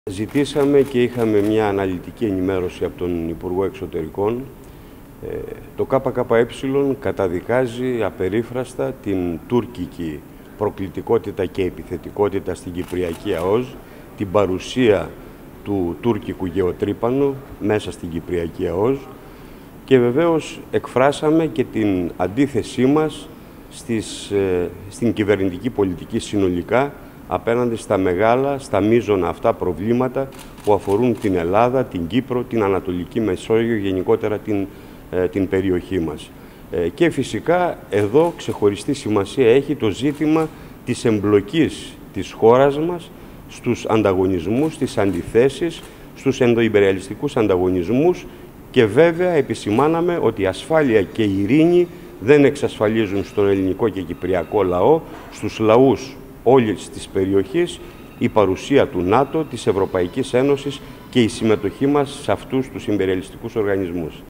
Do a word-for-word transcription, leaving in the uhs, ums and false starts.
Ζητήσαμε και είχαμε μια αναλυτική ενημέρωση από τον Υπουργό Εξωτερικών. Το ΚΚΕ καταδικάζει απερίφραστα την τουρκική προκλητικότητα και επιθετικότητα στην Κυπριακή ΑΟΣ, την παρουσία του τουρκικού γεωτρύπανου μέσα στην Κυπριακή ΑΟΣ και βεβαίως εκφράσαμε και την αντίθεσή μας στις, στην κυβερνητική πολιτική συνολικά απέναντι στα μεγάλα, στα μείζωνα αυτά προβλήματα που αφορούν την Ελλάδα, την Κύπρο, την Ανατολική Μεσόγειο, γενικότερα την, ε, την περιοχή μας. Ε, και φυσικά εδώ ξεχωριστή σημασία έχει το ζήτημα της εμπλοκής της χώρας μας στους ανταγωνισμούς, στις αντιθέσεις, στους ενδοϊμπεριαλιστικούς ανταγωνισμούς και βέβαια επισημάναμε ότι η ασφάλεια και η ειρήνη δεν εξασφαλίζουν στον ελληνικό και κυπριακό λαό, στους λαούς όλης της περιοχής, η παρουσία του ΝΑΤΟ, της Ευρωπαϊκής Ένωσης και η συμμετοχή μας σε αυτούς τους ιμπεριαλιστικούς οργανισμούς.